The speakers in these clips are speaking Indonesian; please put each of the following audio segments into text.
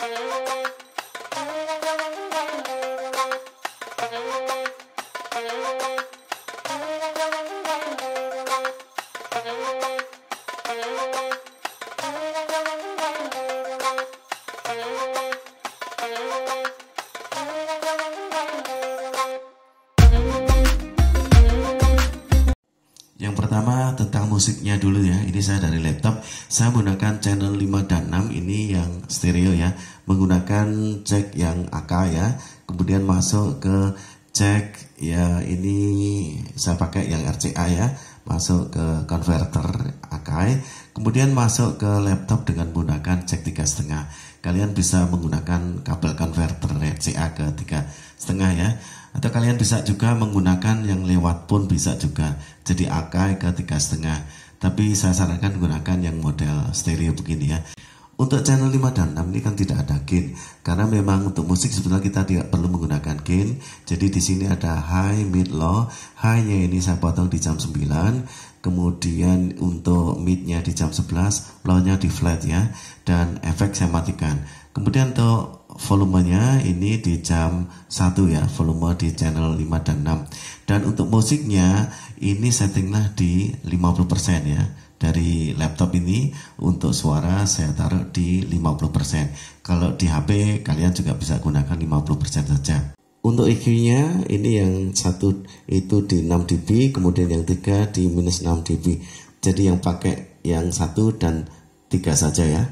Yang pertama tentang musiknya dulu ya. Ini saya dari laptop. Saya menggunakan channel 5 dan 6 ini yang stereo ya. Menggunakan jack yang AK ya. Kemudian masuk ke jack ya, ini saya pakai yang RCA ya. Masuk ke converter Akai. Kemudian masuk ke laptop dengan menggunakan jack 3,5. Kalian bisa menggunakan kabel converter RCA ke 3,5 ya. Atau kalian bisa juga menggunakan yang lewat pun bisa juga. Jadi Akai ke 3,5. Tapi saya sarankan gunakan yang model stereo begini ya. Untuk channel 5 dan 6 ini kan tidak ada gain. Karena memang untuk musik sebenarnya kita tidak perlu menggunakan gain. Jadi di sini ada high, mid, low. High-nya ini saya potong di jam 9. Kemudian untuk mid-nya di jam 11, low-nya di flat ya. Dan efek saya matikan. Kemudian untuk volumenya ini di jam 1 ya, volume di channel 5 dan 6. Dan untuk musiknya ini settinglah di 50% ya. Dari laptop ini untuk suara saya taruh di 50%. Kalau di HP kalian juga bisa gunakan 50% saja. Untuk EQ-nya ini yang satu itu di 6 dB, kemudian yang 3 di minus 6 dB. Jadi yang pakai yang 1 dan 3 saja ya.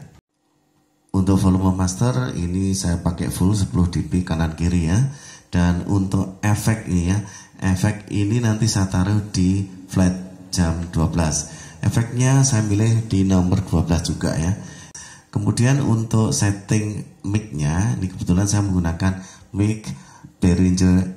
Untuk volume master ini saya pakai full 10 dB kanan kiri ya. Dan untuk efek ini ya, efek ini nanti saya taruh di flat jam 12. Efeknya saya milih di nomor 12 juga ya. Kemudian untuk setting mic-nya, ini kebetulan saya menggunakan mic Behringer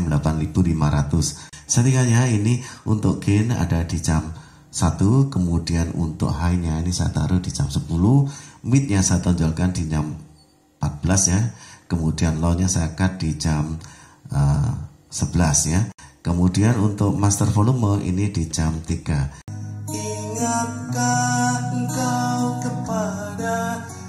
XM8500. Settingannya ini untuk gain ada di jam 1, kemudian untuk high-nya ini saya taruh di jam 10, mid-nya saya tonjolkan di jam 14 ya. Kemudian low-nya saya cut di jam 11 ya. Kemudian untuk master volume ini di jam 3. Ingatkah engkau kepada